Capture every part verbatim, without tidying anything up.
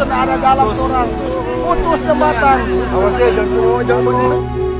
sudah ada galak orang. Putus jembatan. Awas ya, jangan semua jangan begini.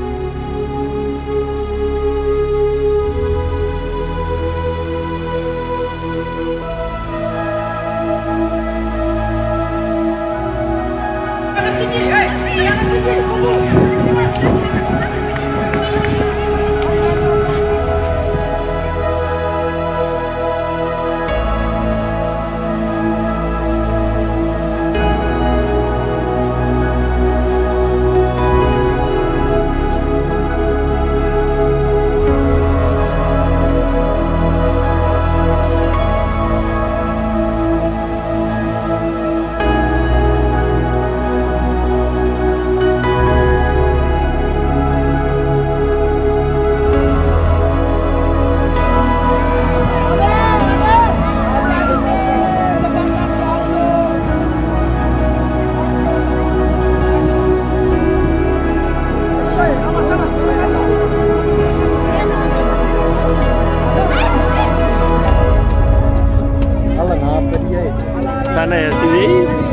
Sana ya sini.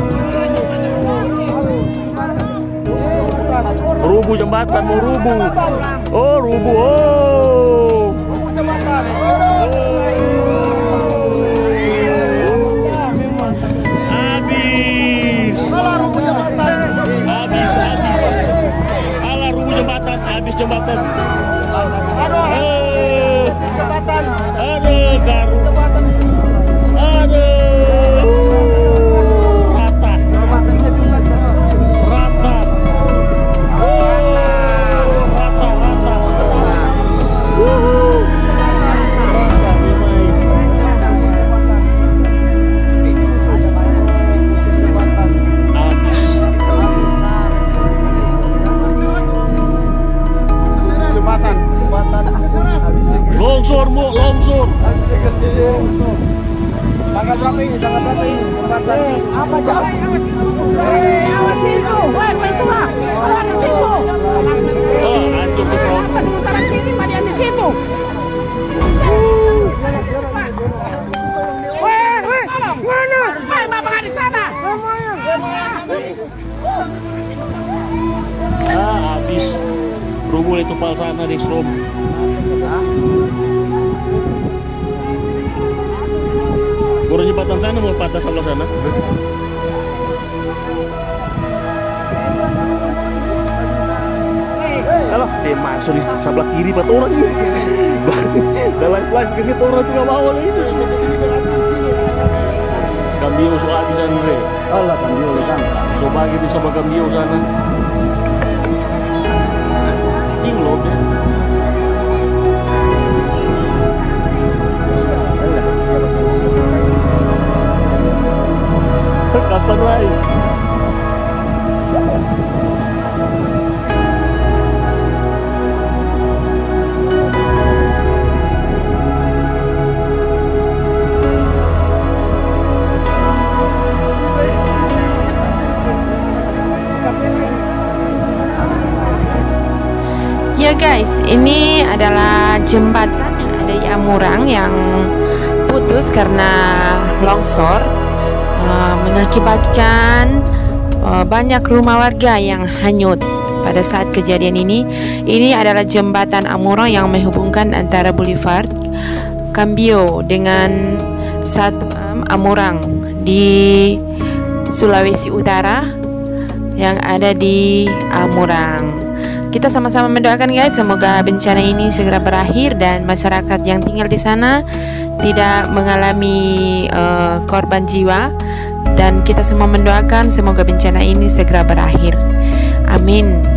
Rubuh jembatan, mau rubuh. Oh, rubuh. Oh. Jembatan. Habis. Alah rubuh jembatan. Habis, habis. Alah rubuh jembatan, habis jembatan. Aduh. Eh. Jembatan. Aduh, garu. Jembatan. Aduh. Rata. Rata. Oh, rata, rata. Wuhu. Jembatan. Jembatan. Longsor, Bu, longsor. Tanggal berapa ini? Tanggal berapa ini? Jembatan. Apa jam? Hei, awas situ. Hei, Pak Tua. Awas di situ. Oh, hancur tuh, Bro. Apa di putaran sini, Pak, yang di situ? Weh, weh, mana? Hei, Bapak di sana. Ah, habis. Rubuh itu pal sana di strom. Kurang jembatan sana mau patah sebelah sana. Halo, dia masuk di sebelah kiri pat orang ini. Dalam pelan ke orang juga bawa ini. Kambio soal di sana nih. Allah kambio kan. Coba gitu sama kambio sana. Tinggal deh. Kapan lagi? Ya guys, ini adalah jembatan yang ada di Amurang yang putus karena longsor, uh, mengakibatkan uh, banyak rumah warga yang hanyut pada saat kejadian ini. Ini adalah jembatan Amurang yang menghubungkan antara Boulevard Kambio dengan satu um, Amurang di Sulawesi Utara yang ada di Amurang. Kita sama-sama mendoakan guys, semoga bencana ini segera berakhir dan masyarakat yang tinggal di sana tidak mengalami uh, korban jiwa, dan kita semua mendoakan semoga bencana ini segera berakhir. Amin.